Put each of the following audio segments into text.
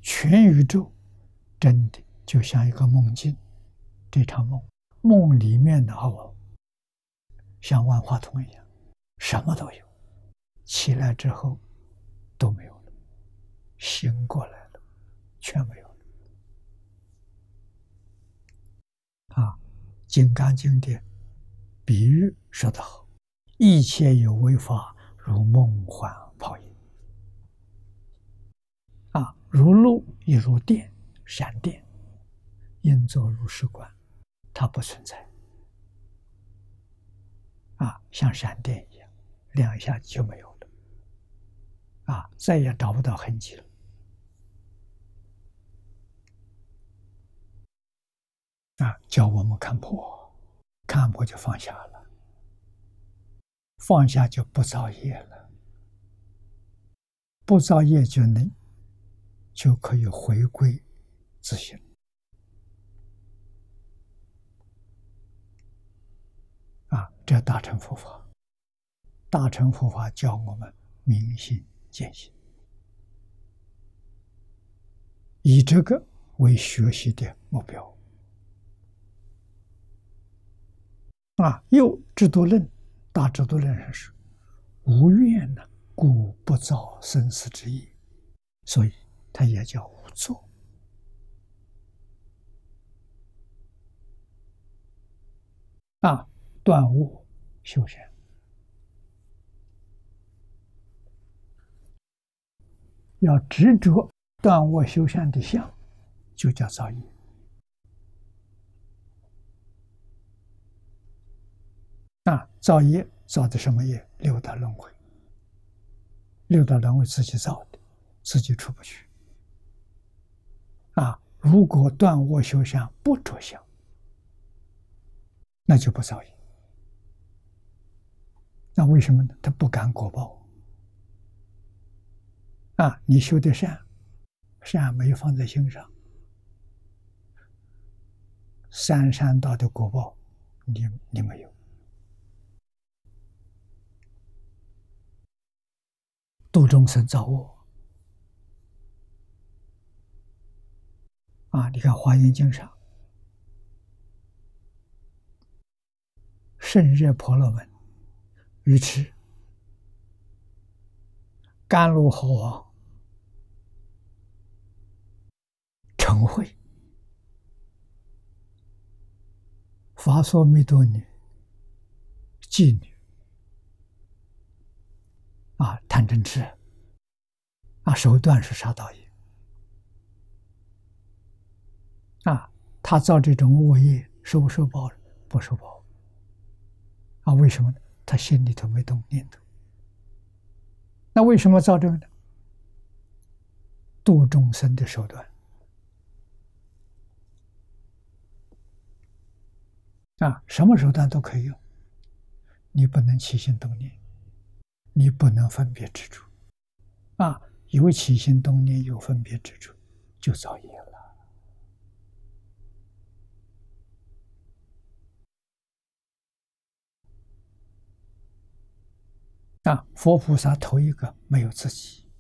全宇宙真的就像一个梦境，这场梦里面的我像万花筒一样，什么都有，起来之后都没有了，醒过来了，全没有了。金刚经的比喻说得好，一切有为法，如梦幻泡影。如露亦如电，闪电，应作如是观，它不存在。像闪电一样，亮一下就没有了。再也找不到痕迹了。教我们看破，看破就放下了，放下就不造业了，不造业就可以回归自性。这大乘佛法，大乘佛法教我们明心见性，以这个为学习的目标。又制度论，大制度论上说，无愿呢，故不造生死之业，所以它也叫无作。断恶修善，要执着断恶修善的相，就叫造业。造业造的什么业？六道轮回。六道轮回自己造的，自己出不去。如果断恶修善不着相，那就不造业。那为什么呢？他不感果报。你修的善没放在心上，三善道的果报你没有。度众生造恶你看《华严经》上，胜热婆罗门、愚痴、甘露猴王、嗔恚、伐娑弥多女、妓女贪嗔痴手段是杀盗业他造这种恶业，受不受报？不受报为什么呢？他心里头没动念头。那为什么造这个呢？度众生的手段什么手段都可以用，你不能起心动念，你不能分别执着有起心动念，有分别执着，就造业了。佛菩萨头一个没有自己，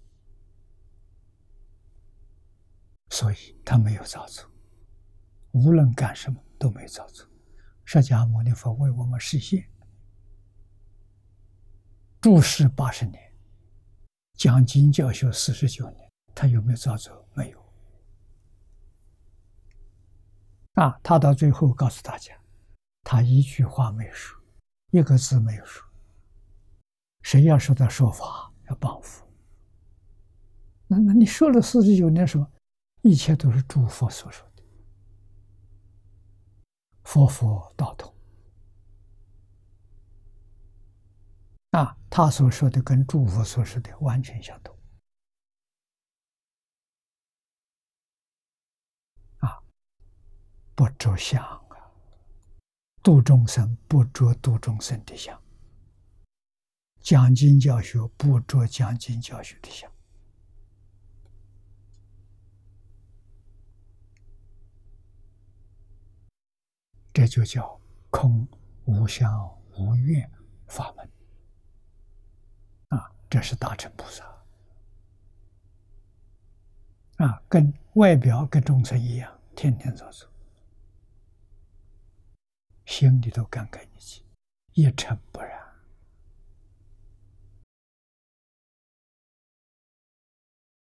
所以他没有造作，无论干什么都没有造作。释迦牟尼佛为我们示现，住世80年，讲经教学49年，他有没有造作？没有。他到最后告诉大家，他一句话没说，一个字没有说。谁要说他说法要帮扶，那你说了49年什么？一切都是诸佛所说的，佛道同他所说的跟诸佛所说的完全相同不着相度众生不着度众生的相，讲经教学不着讲经教学的相。这就叫空无相无愿法门这是大乘菩萨啊，跟外表跟众生一样，天天做主，心里头干干净净，一尘不染。